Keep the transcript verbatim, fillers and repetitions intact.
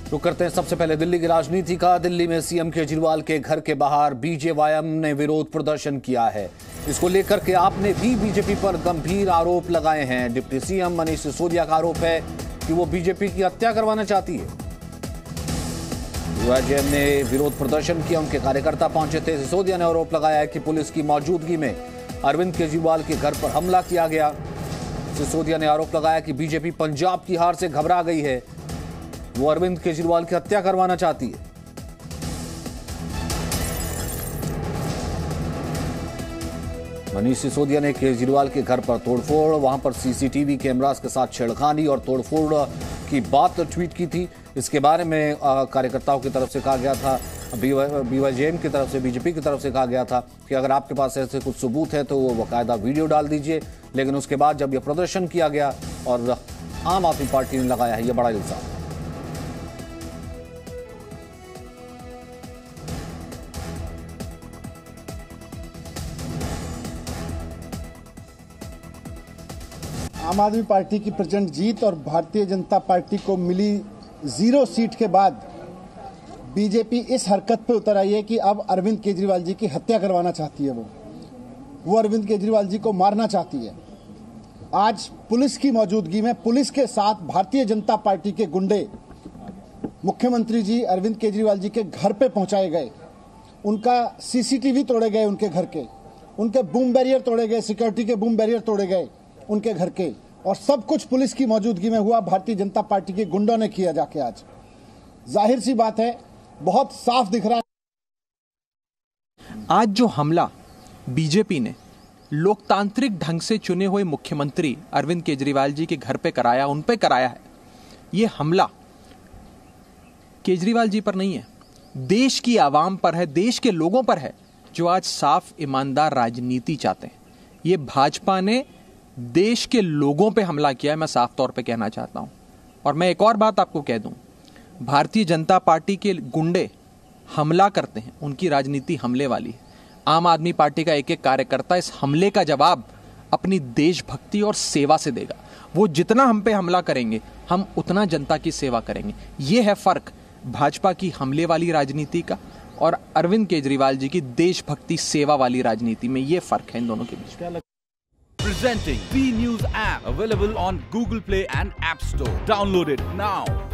रुक करते हैं सबसे पहले दिल्ली की राजनीति का। दिल्ली में सीएम केजरीवाल के घर के बाहर बीजेवाईएम ने विरोध प्रदर्शन किया है। इसको लेकर के आपने भी बीजेपी पर गंभीर आरोप लगाए हैं। डिप्टी सीएम मनीष सिसोदिया का आरोप है कि वो बीजेपी की हत्या करवाना चाहती है। बीजेपी ने विरोध प्रदर्शन किया, उनके कार्यकर्ता पहुंचे थे। सिसोदिया ने आरोप लगाया है कि पुलिस की मौजूदगी में अरविंद केजरीवाल के घर पर हमला किया गया। सिसोदिया ने आरोप लगाया कि बीजेपी पंजाब की हार से घबरा गई है, वो अरविंद केजरीवाल की हत्या करवाना चाहती है। मनीष सिसोदिया ने केजरीवाल के घर पर तोड़फोड़, वहां पर सीसीटीवी कैमरास के साथ छेड़खानी और तोड़फोड़ की बात ट्वीट की थी। इसके बारे में कार्यकर्ताओं की तरफ से कहा गया था, बीवाईएम की तरफ से, बीजेपी की तरफ से कहा गया था कि अगर आपके पास ऐसे कुछ सबूत है तो वो बाकायदा वीडियो डाल दीजिए। लेकिन उसके बाद जब यह प्रदर्शन किया गया और आम आदमी पार्टी ने लगाया है यह बड़ा इल्जाम। आम आदमी पार्टी की प्रचंड जीत और भारतीय जनता पार्टी को मिली जीरो सीट के बाद बीजेपी इस हरकत पे उतर आई है कि अब अरविंद केजरीवाल जी की हत्या करवाना चाहती है। वो वो अरविंद केजरीवाल जी को मारना चाहती है। आज पुलिस की मौजूदगी में पुलिस के साथ भारतीय जनता पार्टी के गुंडे मुख्यमंत्री जी अरविंद केजरीवाल जी के घर पे पहुंचाए गए। उनका सीसीटीवी तोड़े गए, उनके घर के, उनके बूम बैरियर तोड़े गए, सिक्योरिटी के बूम बैरियर तोड़े गए उनके घर के, और सब कुछ पुलिस की मौजूदगी में हुआ। भारतीय जनता पार्टी के गुंडों ने किया जाके। आज जाहिर सी बात है, बहुत साफ दिख रहा है। आज जो हमला बीजेपी ने लोकतांत्रिक ढंग से चुने हुए मुख्यमंत्री अरविंद केजरीवाल जी के घर पे कराया, उन पे कराया है, ये हमला केजरीवाल जी पर नहीं है, देश की आवाम पर है, देश के लोगों पर है जो आज साफ ईमानदार राजनीति चाहते हैं। ये भाजपा ने देश के लोगों पे हमला किया है, मैं साफ तौर पे कहना चाहता हूं। और मैं एक और बात आपको कह दूं, भारतीय जनता पार्टी के गुंडे हमला करते हैं, उनकी राजनीति हमले वाली है। आम आदमी पार्टी का एक एक कार्यकर्ता इस हमले का जवाब अपनी देशभक्ति और सेवा से देगा। वो जितना हम पे हमला करेंगे, हम उतना जनता की सेवा करेंगे। ये है फर्क भाजपा की हमले वाली राजनीति का और अरविंद केजरीवाल जी की देशभक्ति सेवा वाली राजनीति में। ये फर्क है इन दोनों के बीच। Presenting B News app, available on Google Play and App Store. Download it now.